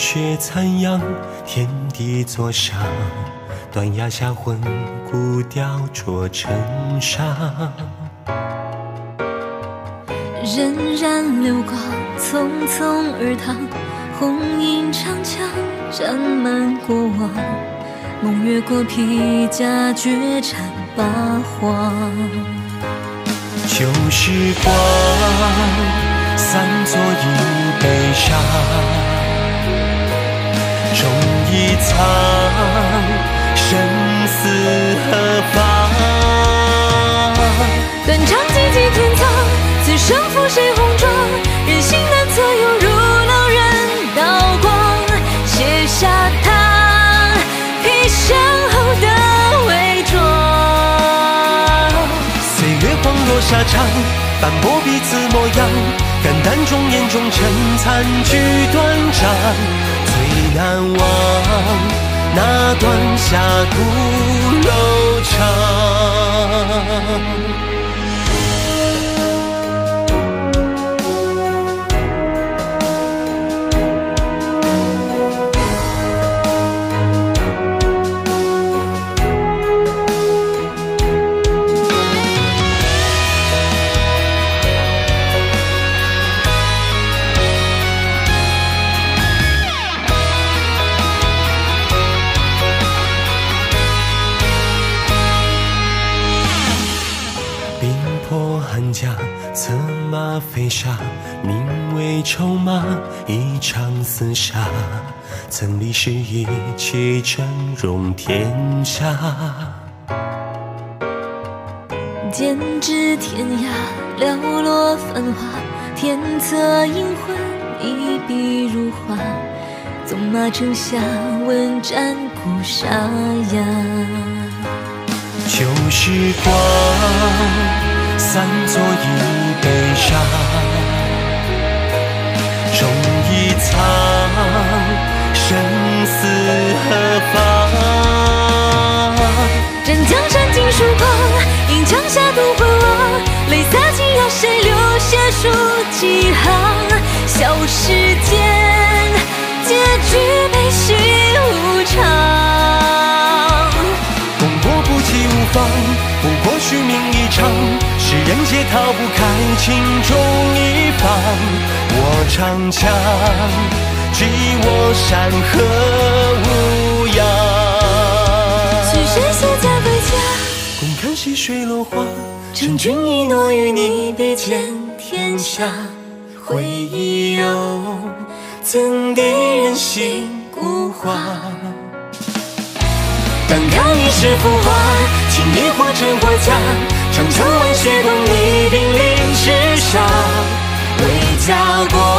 血残阳，天地作响，断崖下魂骨雕琢成沙。 荏苒流光，匆匆而淌，红缨长枪沾满过往，梦越过披甲，决战八荒。 旧时光，散作一杯沙，终一苍，生死何妨？ 断肠几几天苍，此生负谁红妆？人心难测，犹如狼人刀光。卸下他披上后的伪装， 岁月晃若沙场，斑驳彼此模样。肝胆中眼中尘残剧断章，最难忘那段下古柔肠。寒江策马飞沙，名为筹码，一场厮杀。曾历时一骑峥嵘天下。 剑指天涯，寥落繁华。天策阴魂，一笔如画。纵马城下，问斩古沙哑。 旧时光，散作一杯沙，终一苍，生死何妨？ 战江山尽曙光，引枪下渡魂亡。泪洒尽要谁流血书几行？笑世间，结局悲喜无常。 功过不弃无妨，不过虚名一场。世人皆逃不开情重一方。我长枪，即我山河无恙。 去谁携家归家？ 共看细水落花。 成君一诺与你比肩天下。 回忆又怎敌人心孤花？但看一世浮华，情义或真或假。长枪万血同你兵临咫杀，为家国